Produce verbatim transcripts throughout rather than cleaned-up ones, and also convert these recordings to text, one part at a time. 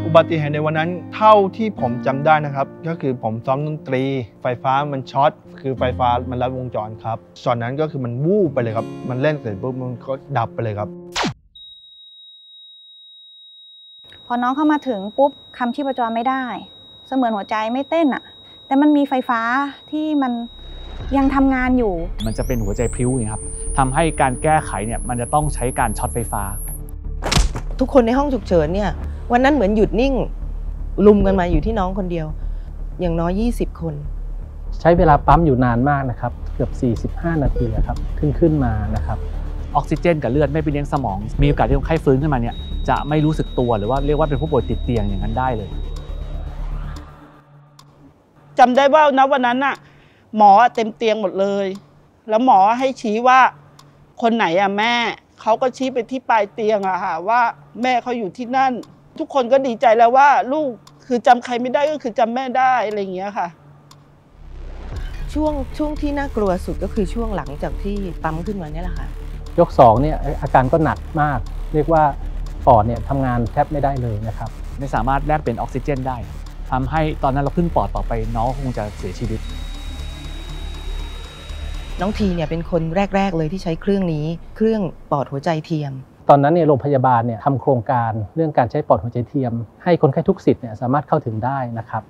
อุบัติเหตุในวันนั้นเท่าที่ผมจำได้นะครับก็คือผมซ้อมดนตรีไฟฟ้ามันช็อตคือไฟฟ้ามันลัดวงจรครับตอนนั้นก็คือมันวูบไปเลยครับมันเล่นเสร็จปุ๊บมันก็ดับไปเลยครับพอน้องเข้ามาถึงปุ๊บคำชีพจรไม่ได้เสมือนหัวใจไม่เต้นอ่ะแต่มันมีไฟฟ้าที่มันยังทำงานอยู่มันจะเป็นหัวใจพลิ้วอย่างนี้ครับทำให้การแก้ไขเนี่ยมันจะต้องใช้การช็อตไฟฟ้าทุกคนในห้องฉุกเฉินเนี่ยวันนั้นเหมือนหยุดนิ่งลุมกันมาอยู่ที่น้องคนเดียวอย่างน้อยยี่สิบคนใช้เวลาปั๊มอยู่นานมากนะครับเกือบสี่สิบห้านาทีครับขึ้นขึ้นมานะครับออกซิเจนกับเลือดไม่ไปเลี้ยงสมองมีโอกาสที่คนไข้ฟื้นขึ้นมาเนี่ยจะไม่รู้สึกตัวหรือว่าเรียกว่าเป็นผู้ป่วยติดเตียงอย่างนั้นได้เลยจำได้ว่าณวันนั้นน่ะหมอเต็มเตียงหมดเลยแล้วหมอให้ชี้ว่าคนไหนอะแม่เขาก็ชี้ไปที่ปลายเตียงอะค่ะว่าแม่เขาอยู่ที่นั่นทุกคนก็ดีใจแล้วว่าลูกคือจำใครไม่ได้ก็คือจำแม่ได้อะไรอย่างเงี้ยค่ะช่วงช่วงที่น่ากลัวสุดก็คือช่วงหลังจากที่ปั๊มขึ้นมาเนี่ยแหละค่ะยกสองเนี่ยอาการก็หนักมากเรียกว่าปอดเนี่ยทำงานแทบไม่ได้เลยนะครับไม่สามารถแลกเป็นออกซิเจนได้ทำให้ตอนนั้นเราขึ้นปอดต่อไปน้องคงจะเสียชีวิตน้องทีเนี่ยเป็นคนแรกๆเลยที่ใช้เครื่องนี้เครื่องปอดหัวใจเทียมตอนนั้นเนี่ยโรงพยาบาลเนี่ยทำโครงการเรื่องการใช้ปอดหัวใจเทียมให้คนไข้ทุกสิทธิ์เนี่ยสามารถเข้าถึงได้นะครับ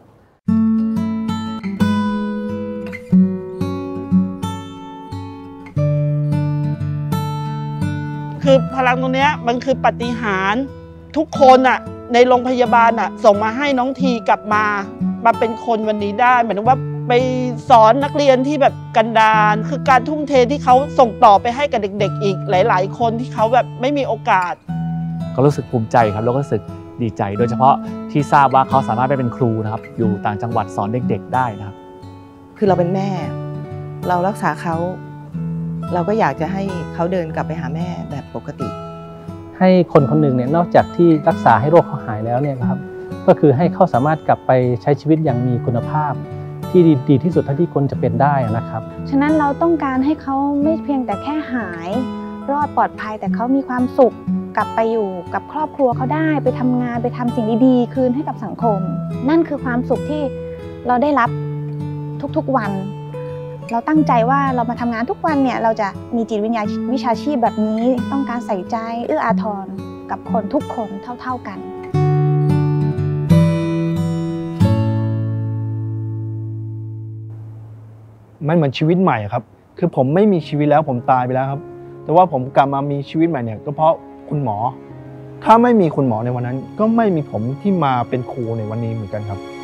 คือพลังตรงนี้มันคือปาฏิหาริย์ทุกคนอ่ะในโรงพยาบาลอ่ะส่งมาให้น้องทีกลับมามาเป็นคนวันนี้ได้หมายถึงว่าไปสอนนักเรียนที่แบบกันดารคือการทุ่มเทที่เขาส่งต่อไปให้กับเด็กๆอีกหลายๆคนที่เขาแบบไม่มีโอกาสก็รู้สึกภูมิใจครับแล้วก็รู้สึกดีใจโดยเฉพาะที่ทราบว่าเขาสามารถไปเป็นครูนะครับอยู่ต่างจังหวัดสอนเด็กๆได้นะครับคือเราเป็นแม่เรารักษาเขาเราก็อยากจะให้เขาเดินกลับไปหาแม่แบบปกติให้คนคนหนึ่งเนี่ยนอกจากที่รักษาให้โรคเขาหายแล้วเนี่ยครับก็คือให้เขาสามารถกลับไปใช้ชีวิตอย่างมีคุณภาพที่ดีดีที่สุดเท่าที่คนจะเป็นได้นะครับฉะนั้นเราต้องการให้เขาไม่เพียงแต่แค่หายรอดปลอดภัยแต่เขามีความสุขกลับไปอยู่กับครอบครัวเขาได้ไปทำงานไปทำสิ่งดีๆคืนให้กับสังคมนั่นคือความสุขที่เราได้รับทุกๆวันเราตั้งใจว่าเรามาทำงานทุกวันเนี่ยเราจะมีจิตวิญญาณวิชาชีพแบบนี้ต้องการใส่ใจเอื้ออาทรกับคนทุกคนเท่าๆกันมันเหมือนชีวิตใหม่ครับคือผมไม่มีชีวิตแล้วผมตายไปแล้วครับแต่ว่าผมกลับมามีชีวิตใหม่เนี่ยก็เพราะคุณหมอถ้าไม่มีคุณหมอในวันนั้นก็ไม่มีผมที่มาเป็นครูในวันนี้เหมือนกันครับ